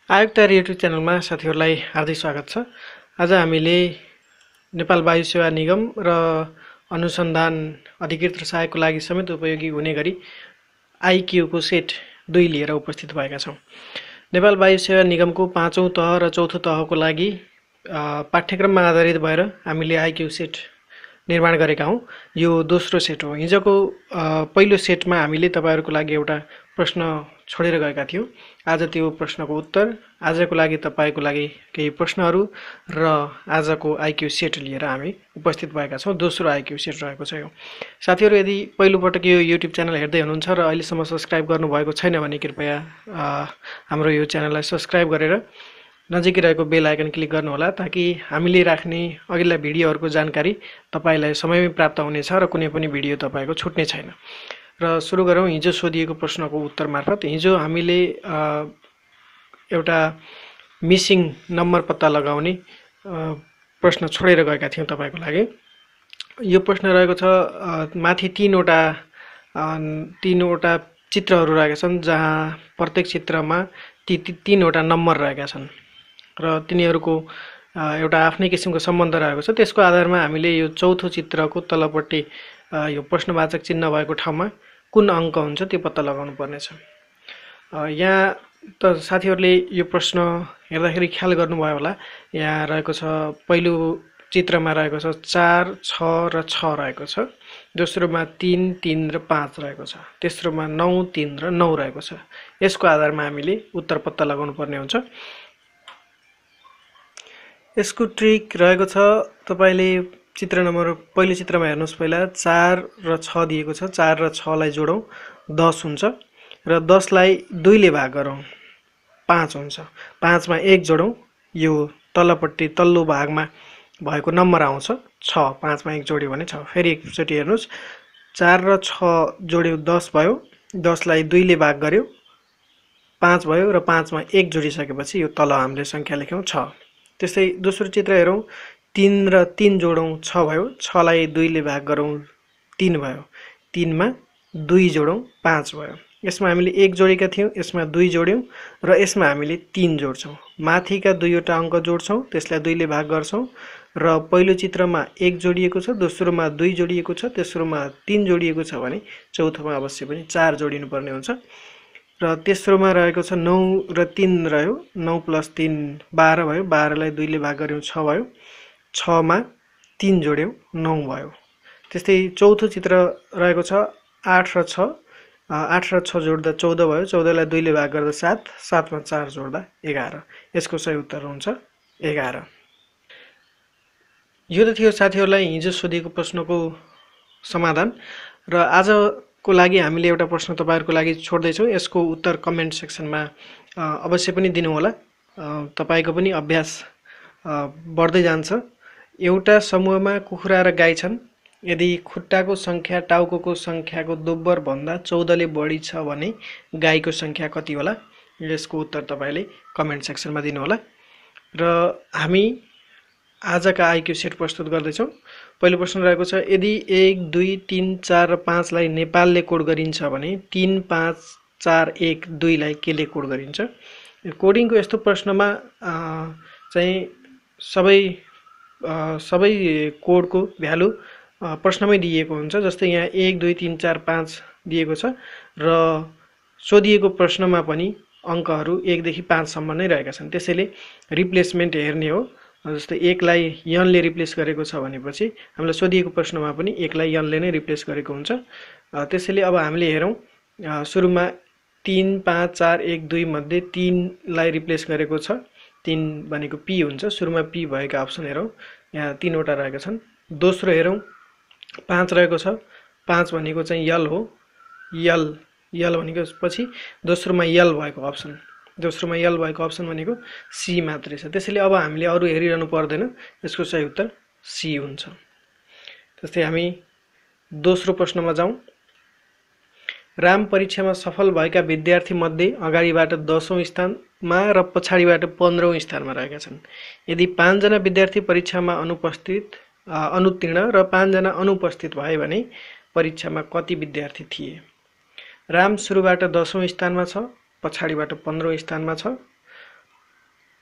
आयोग तयारी युट्युब च्यानलमा साथीहरूलाई हार्दिक स्वागत छ। आज हामीले नेपाल वायु सेवा निगम र अनुसन्धान अधिकृत र सहायकको लागि समेत उपयोगी हुने गरी आइक्यूको सेट 2 लिएर उपस्थित भएका छौँ। नेपाल वायु सेवा निगमको 5औं तह र 4थो तहको लागि पाठ्यक्रममा आधारित भएर हामीले आइक्यू सेट निर्माण गरेका हौँ। यो दोस्रो सेट हो। हिजोको पहिलो सेटमा हामीले तपाईहरुको लागि एउटा प्रश्न छोडेर गएका थियौँ। आज त्यो प्रश्नको उत्तर, आजको लागि तपाईको लागि केही प्रश्नहरू र आजको आइक्यू सेट लिएर हामी उपस्थित भएका छौँ। दोस्रो आइक्यू सेट रहेको छ यो। साथीहरू, यदि पहिलोपटक यो युट्युब च्यानल हेर्दै हुनुहुन्छ र अहिलेसम्म सब्स्क्राइब गर्नुभएको छैन भने कृपया हाम्रो यो च्यानललाई सब्स्क्राइब गरेर नजिकै रहेको बेल आइकन क्लिक गर्नुहोला, ताकि हामीले राख्ने अघिल्ला भिडियोहरूको जानकारी तपाईलाई समयमै प्राप्त हुनेछ र कुनै पनि भिडियो तपाईको छुट्ने छैन। र सुरु गरौँ हिजो सोधिएको प्रश्नको उत्तर मार्फत। हिजो हामीले एउटा मिसिङ नम्बर पत्ता लगाउने प्रश्न छोडेर गएका थियौँ तपाईको लागि। यो प्रश्न रहेको छ, माथि तीनवटा चित्रहरू रहेका छन्, जहाँ प्रत्येक चित्रमा तीनवटा नम्बर रहेका छन् र तिनीहरूको एउटा आफ्नै किसिमको सम्बन्ध रहेको छ। त्यसको आधारमा हामीले यो चौथो चित्रको तलपट्टि यो प्रश्नवाचक चिन्ह भएको ठाउँमा कुन अङ्क हुन्छ त्यो पत्ता लगाउनु पर्नेछ। यहाँ त साथीहरूले यो प्रश्न हेर्दाखेरि ख्याल गर्नुभयो होला। यहाँ रहेको छ, पहिलो चित्रमा रहेको छ 4, 6 र 6 रहेको छ। दोस्रोमा 3, 3 र 5 रहेको छ। तेस्रोमा 9, 3 र 9 रहेको छ। यसको आधारमा हामीले उत्तर पत्ता लगाउनु पर्ने हुन्छ। यसको ट्रिक रहेको छ, तपाईले चित्र नम्बर पहिलो चित्रमा हेर्नुहोस्। पहिला 4 र 6 दिएको छ। 4 र 6 लाई जोडौँ 10 हुन्छ र 10 लाई 2 ले भाग गरौँ 5 हुन्छ। 5 मा 1 जोडौँ, यो तल्लो भागमा भएको नम्बर आउँछ 6। 5 मा 1 जोड्यो भने 6। फेरि एकचोटि हेर्नुहोस्, 4 र 6 जोड्यो 10 भयो। 10 लाई 2 ले भाग गर्यो 5 भयो र 5 मा 1 जोडिसकेपछि यो तल हामीले संख्या लेख्यौँ 6। त्यस्तै दोस्रो चित्र हेरौँ, 3 र 3 जोडौँ 6 भयो। 6 लाई 2 ले भाग गरौँ 3 भयो। 3 मा 2 जोडौँ 5 भयो। यसमा हामीले 1 जोडेका थियौँ, यसमा 2 जोड्यौँ र यसमा हामीले 3 जोड्छौँ। माथिका दुईवटा अङ्क जोड्छौँ, त्यसलाई 2 ले भाग गर्छौँ र पहिलो चित्रमा 1 जोडिएको छ, दोस्रोमा 2 जोडिएको छ, तेस्रोमा 3 जोडिएको छ भने चौथोमा अवश्य पनि 4 जोडिनु पर्ने हुन्छ। र तेस्रोमा रहेको छ 9 र 3 रह्यो। 9 + 3 12 भयो। 12 लाई 2 ले भाग गर्यौँ 6 भयो। 6 मा 3 जोड्यौँ 9 भयो। त्यस्तै चौथो चित्र रहेको छ 8 र 6। 8 र 6 जोड्दा 14 भयो। 14 लाई 2 ले भाग गर्दा 7। 7 मा 4 जोड्दा 11। यसको सही उत्तर हुन्छ 11। यो त थियो साथीहरूलाई हिजो सोधिएको प्रश्नको समाधान। र आजको लागि हामीले एउटा प्रश्न तपाईहरुको लागि छोड्दैछौँ। यसको उत्तर कमेन्ट सेक्सनमा अवश्य पनि दिनुहोला। तपाईको पनि अभ्यास बढ्दै जान्छ। एउटा समूहमा कुखुरा र गाई छन्। यदि खुट्टाको संख्या टाउको संख्याको दोब्बर भन्दा 14 ले बढी छ भने गाईको संख्या कति होला? यसको उत्तर तपाईले कमेन्ट सेक्सनमा दिनुहोला। र हामी आजका आइक्यू सेट प्रस्तुत गर्दैछौँ। पहिलो प्रश्न रहेको छ, यदि 1, 2, 3, 4 र 5 लाई नेपालले कोड गरिन्छ भने 3, 5, 4, 1, 2 लाई केले कोड गरिन्छ? कोडिङको यस्तो प्रश्नमा चाहिँ सबै कोडको भ्यालु प्रश्नमै दिएको हुन्छ। जस्तै यहाँ 1, 2, 3, 4, 5 दिएको छ र सोधिएको प्रश्नमा पनि अङ्कहरू 1 देखि 5 सम्म नै रहेका छन्। त्यसैले रिप्लेसमेन्ट हेर्ने हो। जस्तै 1 लाई n ले रिप्लेस गरेको छ भनेपछि हामीलाई सोधिएको प्रश्नमा पनि 1 लाई n ले नै रिप्लेस गरेको हुन्छ। त्यसैले अब हामीले हेरौँ, सुरुमा 3, 5, 4, 1, 2 मध्ये 3 लाई रिप्लेस गरेको छ। 3 भनेको p हुन्छ। सुरुमा p भएका अप्सन हेरौँ, यहाँ 3 वटा रहेका छन्। दोस्रो हेरौँ, 5 रहेको छ। 5 भनेको चाहिँ l हो। l भनेको पछि दोस्रोमा l भएको अप्सन। दोस्रोमा l भएको अप्सन भनेको c मात्रै छ। त्यसैले अब हामीले अरु हेरिरहनु पर्दैन। यसको सही उत्तर c हुन्छ। त्यस्तै हामी दोस्रो प्रश्नमा जाउँ। राम परीक्षामा सफल भएका विद्यार्थी मध्ये अगाडिबाट 10औं स्थानमा र पछाडिबाट 15औं स्थानमा रहेका छन्। यदि 5 जना विद्यार्थी परीक्षामा अनुत्तीर्ण र 5 जना अनुपस्थित भए भने परीक्षामा कति विद्यार्थी थिए? राम सुरुबाट 10औं स्थानमा छ, पछाडिबाट 15औं स्थानमा छ।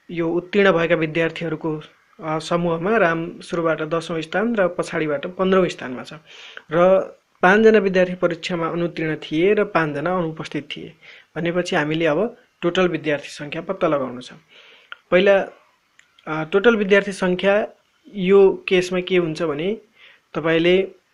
यो उत्तीर्ण भएका विद्यार्थीहरूको समूहमा राम सुरुबाट 10औं स्थान र पछाडिबाट 15औं स्थानमा छ र 5 जना विद्यार्थी परीक्षामा अनुत्तीर्ण थिए र 5 जना अनुपस्थित थिए भनेपछि हामीले अब टोटल विद्यार्थी संख्या पत्ता लगाउनु छ। पहिला टोटल विद्यार्थी संख्या यो केसमा के हुन्छ भने तपाईले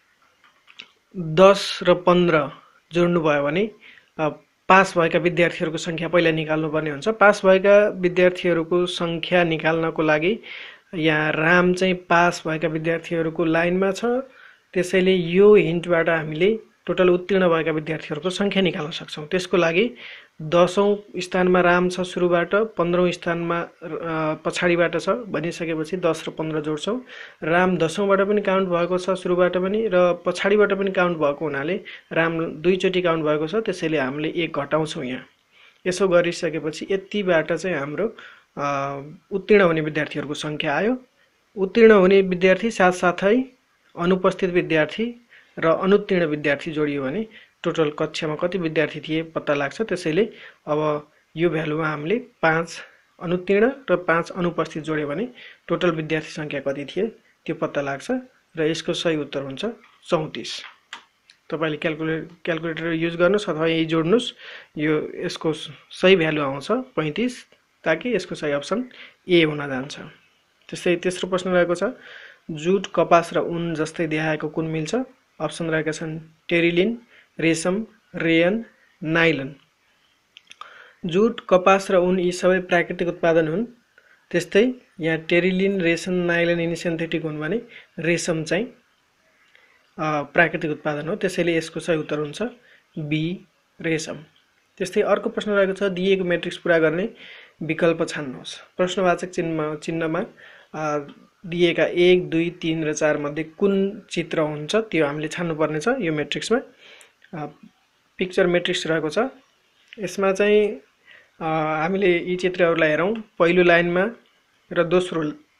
10 र 15 जोड्नु भयो भने पास भएका विद्यार्थीहरूको संख्या पहिला निकाल्नु पर्ने हुन्छ। पास भएका विद्यार्थीहरूको संख्या निकाल्नको लागि यहाँ राम चाहिँ पास भएका विद्यार्थीहरूको लाइनमा छ, त्यसैले यो हिन्टबाट हामीले टोटल उत्तीर्ण भएका विद्यार्थीहरूको संख्या निकाल्न सक्छौं। त्यसको लागि 10औं स्थानमा राम छ सुरुबाट, 15औं स्थानमा पछाडिबाट छ भनिसकेपछि 10 र 15 जोड्छौं। राम 10औंबाट पनि काउन्ट भएको छ सुरुबाट पनि र पछाडिबाट पनि काउन्ट भएको हुनाले राम दुई चोटी काउन्ट भएको छ, त्यसैले हामीले 1 घटाउँछौं यहाँ। यसो गरिसकेपछि यतिबाट चाहिँ हाम्रो उत्तीर्ण हुने विद्यार्थीहरूको संख्या आयो। उत्तीर्ण हुने विद्यार्थी साथसाथै अनुपस्थित विद्यार्थी र अनुत्तीर्ण विद्यार्थी जोडियो भने टोटल कक्षामा कति विद्यार्थी थिए पत्ता लाग्छ। त्यसैले अब यो भ्यालुमा हामीले 5 अनुत्तीर्ण र 5 अनुपस्थित जोड्यो भने टोटल विद्यार्थी संख्या कति थिए त्यो पत्ता लाग्छ र यसको सही उत्तर हुन्छ 34। तपाईले क्याल्कुलेटर युज गर्नुस् अथवा यही जोड्नुस्, यो यसको सही भ्यालु आउँछ 35, ताकि यसको सही अप्सन ए हुन जान्छ। त्यस्तै तेस्रो प्रश्न रहेको छ, जुट, कपास र ऊन जस्तै देखाएको कुन मिल्छ? अप्सन रहेका छन् टेरिलिन, रेशम, रेयन, नाइलन। जुट, कपास र ऊन यी सबै प्राकृतिक उत्पादन हुन्। त्यस्तै यहाँ टेरिलिन, रेशम, नाइलन यिनी सिन्थेटिक हुन् भने रेशम चाहिँ प्राकृतिक उत्पादन हो, त्यसैले यसको सही उत्तर हुन्छ बी रेशम। त्यस्तै अर्को प्रश्न रहेको छ, दिएको म्याट्रिक्स पूरा गर्ने विकल्प छान्नुहोस्। प्रश्नवाचक चिन्हमा दिएका 1, 2, 3 र 4 मध्ये कुन चित्र हुन्छ त्यो हामीले छान्नु पर्ने छ। यो म्याट्रिक्समा पिक्चर म्याट्रिक्स रहेको छ, यसमा चाहिँ हामीले यी चित्रहरूलाई हेरौं। पहिलो लाइनमा र दोस्रो,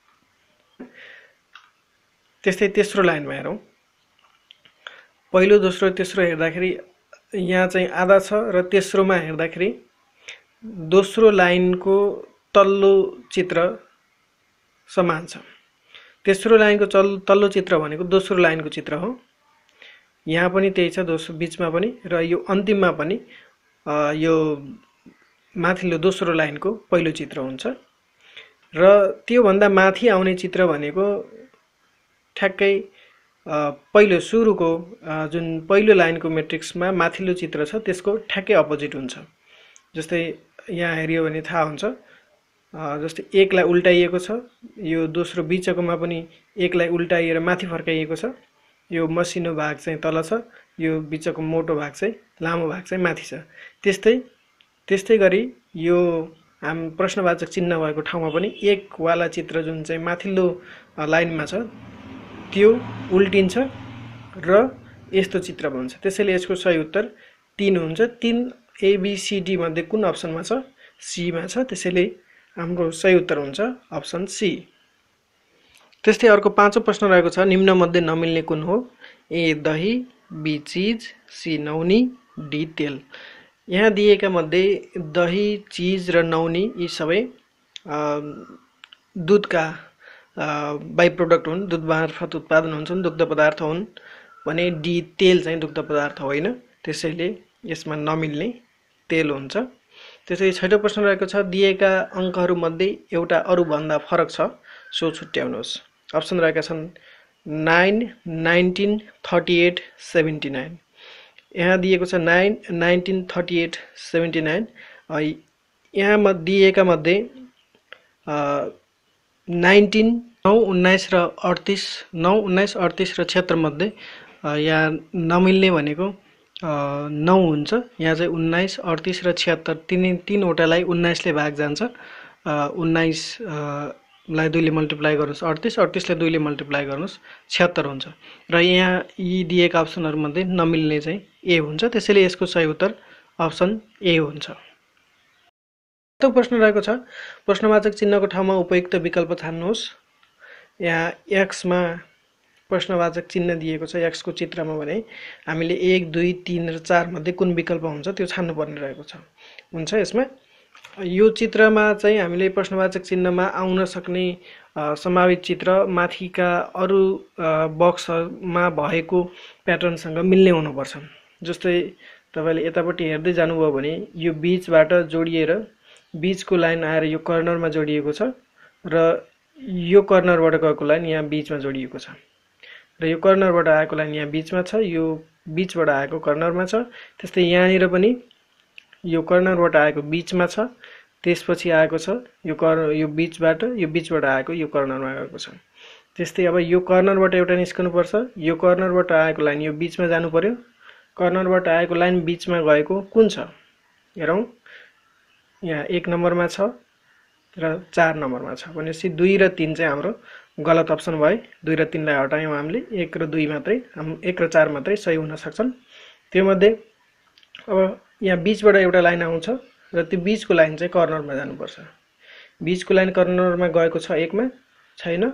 त्यस्तै तेस्रो लाइनमा हेरौं। पहिलो, दोस्रो, तेस्रो हेर्दाखेरि यहाँ चाहिँ आधा छ र तेस्रोमा हेर्दाखेरि दोस्रो लाइनको तल्लो चित्र समान छ। तेस्रो लाइनको तल्लो चित्र भनेको दोस्रो लाइनको चित्र हो। यहाँ पनि त्यही छ, दोस्रो बीचमा पनि र यो अन्तिममा पनि यो माथिल्लो दोस्रो लाइनको पहिलो चित्र हुन्छ र त्यो भन्दा माथि आउने चित्र भनेको ठ्याक्कै पहिलो सुरुको जुन पहिलो लाइनको म्याट्रिक्समा माथिल्लो चित्र छ त्यसको ठ्याक्कै अपोजिट हुन्छ। जस्तै यहाँ हेरियो भने थाहा हुन्छ, जस्तै 1 लाई उल्टाइएको छ, यो दोस्रो बीचकोमा पनि 1 लाई उल्टाइएर माथि फर्काइएको छ, यो मसिनो भाग चाहिँ तल छ, यो बीचको मोटो भाग चाहिँ लामो भाग चाहिँ माथि छ। त्यस्तै गरी यो हाम प्रश्नवाचक चिन्ह भएको ठाउँमा पनि 1 वाला चित्र जुन चाहिँ माथिल्लो लाइनमा छ त्यो उल्टिन्छ र यस्तो चित्र बन्छ। त्यसैले यसको सही उत्तर 3 हुन्छ। 3 ABCD मध्ये कुन अप्सनमा छ? सी मा छ, त्यसैले हाम्रो सही उत्तर हुन्छ अप्सन सी। त्यस्तै अर्को पाँचौं प्रश्न रहेको छ, निम्न मध्ये नमिल्ने कुन हो? ए दही, बी चीज, सी नौनी, डी तेल। यहाँ दिएका मध्ये दही, चीज र नौनी यी सबै दुधका बाइ प्रोडक्ट हुन्, दुध मार्फत उत्पादन हुन्छन्, दुग्ध पदार्थ हुन् भने डी तेल चाहिँ दुग्ध पदार्थ होइन, त्यसैले यसमा नमिल्ने तेल हुन्छ। त्यसै छैटौं प्रश्न रहेको छ, दिएका अंकहरू मध्ये एउटा अरु भन्दा फरक छ, सो छुट्याउनुहोस्। अप्सन रहेका छन् 9, 19, 38, 79। यहाँ दिएको छ 9, 19, 38, 79। यहाँ दिएका मध्ये 19, 9, 19 र 38, 9, 19, 38 र 76 मध्ये यहाँ नमिल्ने भनेको 9 हुन्छ। यहाँ चाहिँ 19, 38 र 76 तीनवटालाई 19 ले भाग जान्छ। 19 लाई 2 ले मल्टिप्लाई गर्नुस् 38, 38 लाई 2 ले मल्टिप्लाई गर्नुस् 76 हुन्छ। र यहाँ यी दिएका अप्सनहरु मध्ये नमिल्ने चाहिँ ए हुन्छ, त्यसैले यसको सही उत्तर अप्सन ए हुन्छ। त्यो प्रश्न रहेको छ, प्रश्नवाचक चिन्हको ठाउँमा उपयुक्त विकल्प छान्नुहोस्। यहाँ x मा प्रश्नवाचक चिन्ह दिएको छ, x को चित्रमा भने हामीले 1, 2, 3 र 4 मध्ये कुन विकल्प हुन्छ त्यो छान्नु पर्ने रहेको छ। हुन्छ यसमा यो चित्रमा चाहिँ हामीले प्रश्नवाचक चिन्हमा आउन सक्ने सम्भावित चित्र माथिका अरू बक्समा भएको प्याटर्नसँग मिल्ने हुनुपर्छ। जस्तै तपाईँले यतापट्टि हेर्दै जानुभयो भने यो बीचबाट जोडिएर बीचको लाइन आएर यो कर्नरमा जोडिएको छ र यो कर्नरबाट गएको लाइन यहाँ बीचमा जोडिएको छ र यो कर्नरबाट आएको लाइन यहाँ बीचमा छ, यो बीचबाट आएको कर्नरमा छ। त्यस्तै यहाँनिर पनि यो कर्नरबाट आएको बीचमा छ, त्यसपछि आएको छ यो बीचबाट आएको यो कर्नरमा गएको छ। त्यस्तै अब यो कर्नरबाट एउटा निस्कनुपर्छ, यो कर्नरबाट आएको लाइन यो बीचमा जानु पर्यो। कर्नरबाट आएको लाइन बीचमा गएको कुन छ हेरौँ, यहाँ 1 नम्बरमा छ र 4 नम्बरमा छ। भनेपछि 2 र 3 चाहिँ हाम्रो गलत अप्सन भए। 2 र 3 लाई हटायौँ हामीले, 1 र 2 मात्रै 1 र 4 मात्रै सही हुन सक्छन्। त्यो मध्ये अब यहाँ बीचबाट एउटा लाइन आउँछ र त्यो बीचको लाइन चाहिँ कर्नरमा जानुपर्छ। बीचको लाइन कर्नरमा गएको छ 1 मा छैन,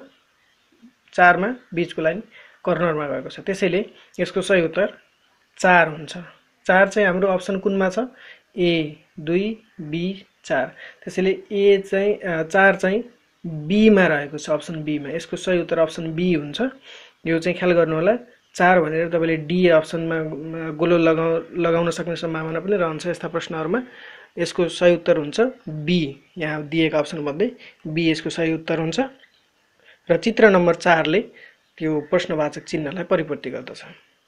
4 मा बीचको लाइन कर्नरमा गएको छ। त्यसैले यसको सही उत्तर 4 हुन्छ। 4 चाहिँ हाम्रो अप्सन कुनमा छ, A 2 B 4। त्यसैले ए चाहिँ 4 चाहिँ बी मा रहेको छ, अप्सन बी मा। यसको सही उत्तर अप्सन बी हुन्छ। यो चाहिँ ख्याल गर्नु होला। 4 भनेर तपाईले डी अप्सनमा गोलो लगाउन सक्ने सम्भावना पनि रहन्छ यस्ता प्रश्नहरुमा। यसको सही उत्तर हुन्छ बी। यहाँ दिएका अप्सन मध्ये बी यसको सही उत्तर हुन्छ र चित्र नम्बर 4 ले त्यो प्रश्नवाचक चिन्हलाई परिपूर्ति गर्दछ।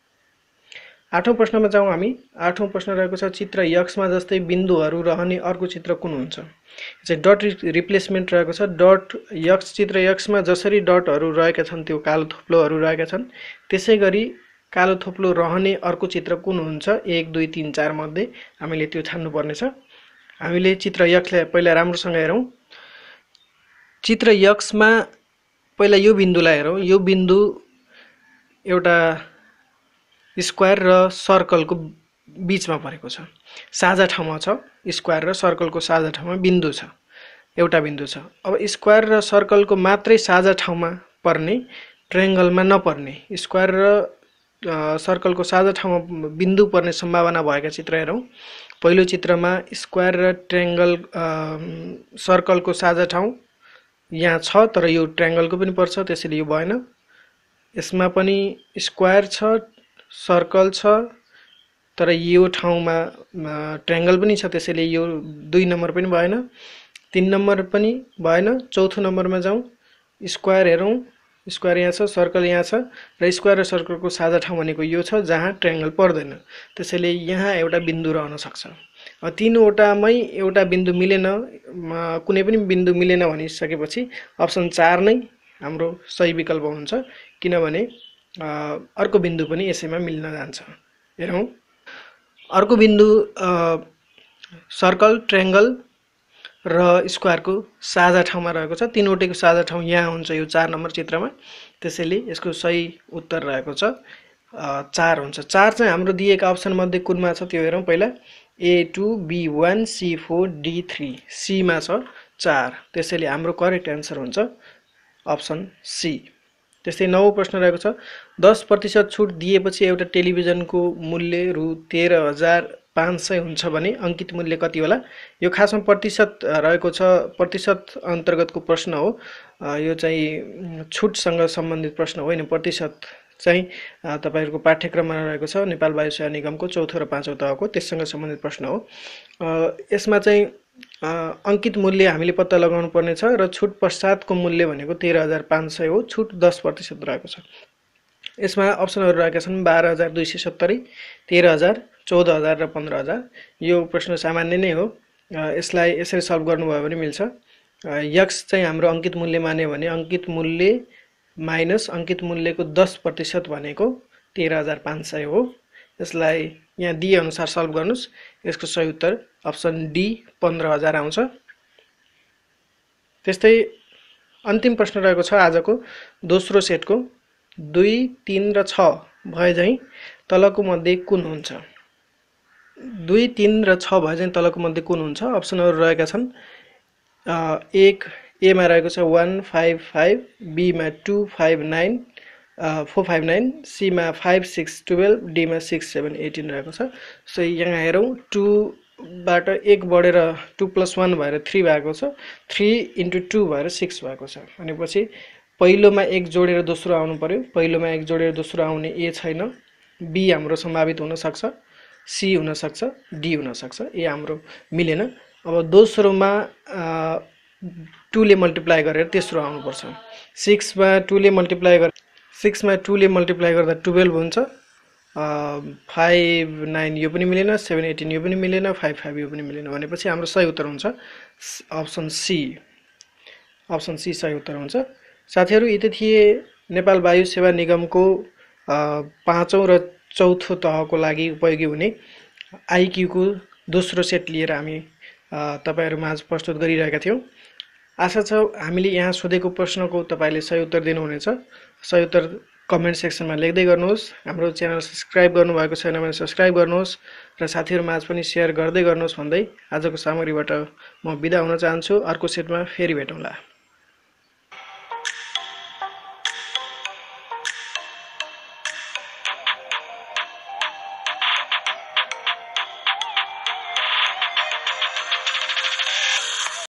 8औं प्रश्नमा जाउँ हामी। 8औं प्रश्न रहेको छ चित्र यक्समा जस्तै बिन्दुहरू रहने अर्को चित्र कुन हुन्छ? चाहिँ डट रिप्लेसमेन्ट रहेको छ। डट यक्स चित्र यक्समा जसरी डटहरू रहेका छन् त्यो कालो थोप्लोहरू रहेका छन्, त्यसैगरी कालो थोप्लो रहने अर्को चित्र कुन हुन्छ? 1 2 3 4 मध्ये हामीले त्यो छान्नु पर्ने छ। हामीले चित्र यक्सलाई पहिला राम्रोसँग हेरौं। चित्र यक्समा पहिला यो बिन्दुलाई हेरौं। यो बिन्दु एउटा स्क्वायर र सर्कलको बीचमा परेको छ, साझा ठाउँमा छ। स्क्वायर र सर्कलको साझा ठाउँमा बिन्दु छ, एउटा बिन्दु छ। अब स्क्वायर र सर्कलको मात्रै साझा ठाउँमा पर्ने, ट्रायंगलमा नपर्ने, स्क्वायर र सर्कलको साझा ठाउँमा बिन्दु पर्ने सम्भावना भएका चित्र हेरौं। पहिलो चित्रमा स्क्वायर र ट्रायंगल सर्कलको साझा ठाउँ यहाँ छ, तर यो ट्रायंगलको पनि पर्छ, त्यसैले यो भएन। यसमा पनि स्क्वायर छ, सर्कल छ, तर यो ठाउँमा ट्रायंगल पनि छ, त्यसैले यो 2 नम्बर पनि भएन। 3 नम्बर पनि भएन। चौथो नम्बरमा जाउँ। स्क्वायर हेरौं। स्क्वायर यहाँ छ, सर्कल यहाँ छ र स्क्वायर र सर्कलको साझा ठाउँ भनेको यो छ जहाँ ट्रायंगल पर्दैन, त्यसैले यहाँ एउटा बिन्दु रहन सक्छ। अब तीनवटामै एउटा बिन्दु मिलेन, कुनै पनि बिन्दु मिलेन भनिसकेपछि अप्सन 4 नै हाम्रो सही विकल्प हुन्छ, किनभने अर्को बिन्दु पनि यसैमा मिल्न जान्छ। हेरौं। अर्को बिन्दु सर्कल, ट्रायंगल र स्क्वायरको साझा ठाउँमा रहेको छ। तीनवटैको साझा ठाउँ यहाँ हुन्छ यो 4 नम्बर चित्रमा, त्यसैले यसको सही उत्तर रहेको छ 4 हुन्छ। 4 चाहिँ हाम्रो दिएका अप्सन मध्ये कुनमा छ त्यो हेरौं। पहिला A2 B1 C4 D3, C मा छ 4, त्यसैले हाम्रो करेक्ट आन्सर हुन्छ अप्सन सी। त्यस्तै 9औं प्रश्न रहेको छ 10% छुट दिएपछि एउटा टेलिभिजनको मूल्य रु 13,500 हुन्छ भने अंकित मूल्य कति होला? यो खासमा प्रतिशत रहेको छ, प्रतिशत अन्तर्गतको प्रश्न हो। यो चाहिँ छुटसँग सम्बन्धित प्रश्न होइन। प्रतिशत चाहिँ तपाईहरुको पाठ्यक्रममा रहेको छ नेपाल वायु सेवा निगमको 4औं र 5औं तहको, त्यससँग सम्बन्धित प्रश्न हो। यसमा चाहिँ अंकित मूल्य हामीले पत्ता लगाउनु पर्ने छ र छुट पश्चातको मूल्य भनेको 13,500 हो। छुट 10% रहेको छ। यसमा अप्सनहरु रहेका छन् 12,270, 13,000, 14,000 र 15,000। यो प्रश्न सामान्य नै हो। यसलाई यसरी सल्भ गर्नुभयो भने मिल्छ। यक्स चाहिँ हाम्रो अंकित मूल्य मान्यो भने अंकित मूल्य माइनस अंकित मूल्यको 10% भनेको 13,500 हो। यसलाई यहाँ दिए अनुसार सल्भ गर्नुस्। यसको सही उत्तर अप्सन डी 15,000 आउँछ। त्यस्तै अन्तिम प्रश्न रहेको छ आजको दोस्रो सेटको 2, 3 र 6 भए चाहिँ तलको मध्ये कुन हुन्छ? 2, 3 र 6 भए चाहिँ तलको मध्ये कुन हुन्छ? अप्सनहरु रहेका छन्। 1 ए मा रहेको छ 155, बी मा 259, 459, सी मा 5 6 12, डी मा 6 7 18 रहेको छ। सो यहाँ हेरौं 2 बाट 1 बढेर 2 + 1 भएर 3 भएको छ, 3 × 2 भएर 6 भएको छ। भनेपछि पहिलोमा 1 जोडेर दोस्रो आउनु पर्यो, पहिलोमा 1 जोडेर दोस्रो आउने ए छैन, बी हाम्रो सम्भावित हुन सक्छ, सी हुन सक्छ, डी हुन सक्छ, ए हाम्रो मिलेन। अब दोस्रोमा 2 ले मल्टिप्लाई गरेर तेस्रो आउनुपर्छ। 6 मा 2 ले मल्टिप्लाई गर्दा 12 हुन्छ, 5 9 यो पनि मिलेन, 7 18 यो पनि मिलेन, 5 5 यो पनि मिलेन। भनेपछि हाम्रो सही उत्तर हुन्छ अप्सन सी। अप्सन सी सही उत्तर हुन्छ। साथीहरू, यति थिए नेपाल वायु सेवा निगमको 5औं र 4थो तहको लागि उपयोगी हुने आइक्यूको दोस्रो सेट लिएर हामी तपाईहरु माझ प्रस्तुत गरिरहेका थियौं। आशा छ हामीले यहाँ सोधेको प्रश्नको तपाईले सही उत्तर दिनुहुनेछ। सही उत्तर कमेन्ट सेक्सनमा लेख्दै गर्नुहोस्। हाम्रो च्यानल सब्स्क्राइब गर्नुभएको छैन भने सब्स्क्राइब गर्नुहोस् र साथीहरु माझ पनि शेयर गर्दै गर्नुहोस् भन्दै आजको सामग्रीबाट म बिदा हुन चाहन्छु। अर्को सेटमा फेरि भेटौँला।